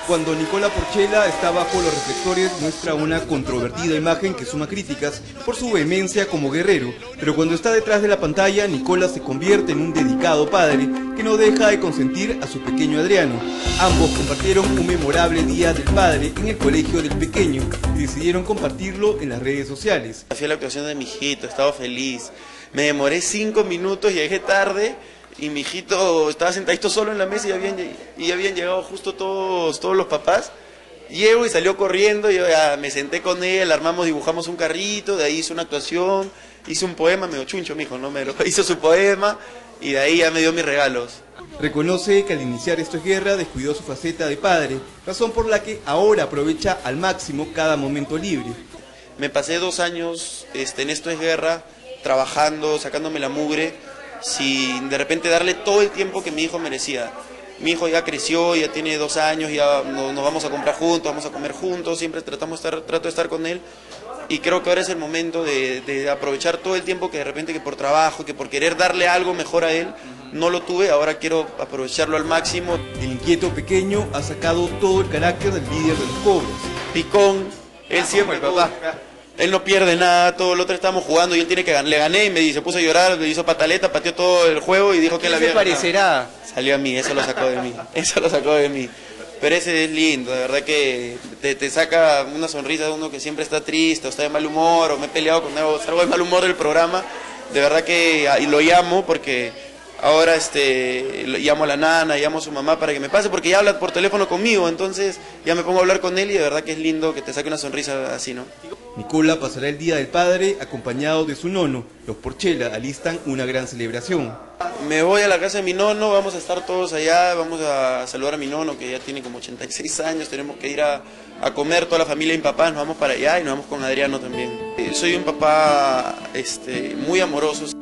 Cuando Nicola Porchela está bajo los reflectores muestra una controvertida imagen que suma críticas por su vehemencia como guerrero, pero cuando está detrás de la pantalla, Nicola se convierte en un dedicado padre que no deja de consentir a su pequeño Adriano. Ambos compartieron un memorable Día del Padre en el colegio del pequeño y decidieron compartirlo en las redes sociales. Fui a la actuación de mi hijito, estaba feliz, me demoré 5 minutos, llegué tarde. Y mi hijito estaba sentadito solo en la mesa y habían llegado justo todos los papás. Llego y salió corriendo, yo ya me senté con él, armamos, dibujamos un carrito, de ahí hice una actuación, hice un poema, medio chuncho mijo, ¿no? Hizo su poema y de ahí ya me dio mis regalos. Reconoce que al iniciar Esto es Guerra descuidó su faceta de padre, razón por la que ahora aprovecha al máximo cada momento libre. Me pasé 2 años en Esto es Guerra, trabajando, sacándome la mugre, sin de repente darle todo el tiempo que mi hijo merecía. Mi hijo ya creció, ya tiene 2 años, ya nos vamos a comprar juntos, vamos a comer juntos, siempre trato de estar con él. Y creo que ahora es el momento de aprovechar todo el tiempo que de repente que por trabajo, que por querer darle algo mejor a él, no lo tuve, ahora quiero aprovecharlo al máximo. El inquieto pequeño ha sacado todo el carácter del líder de los Cobras. Picón, él siempre, papá. Él no pierde nada, todo el otro estábamos jugando y él tiene que ganar. Le gané y se puso a llorar, le hizo pataleta, pateó todo el juego y dijo que él había ganado. ¿Qué parecerá? Salió a mí, eso lo sacó de mí, eso lo sacó de mí. Pero ese es lindo, de verdad que te saca una sonrisa de uno que siempre está triste, o está de mal humor, o me he peleado con algo, salgo de mal humor del programa. De verdad que y lo llamo porque ahora llamo a la nana, llamo a su mamá para que me pase, porque ya habla por teléfono conmigo, entonces ya me pongo a hablar con él y de verdad que es lindo que te saque una sonrisa así, ¿no? Nicola pasará el Día del Padre acompañado de su nono. Los Porchela alistan una gran celebración. Me voy a la casa de mi nono, vamos a estar todos allá, vamos a saludar a mi nono que ya tiene como 86 años, tenemos que ir a comer toda la familia y mi papá, nos vamos para allá y nos vamos con Adriano también. Soy un papá muy amoroso.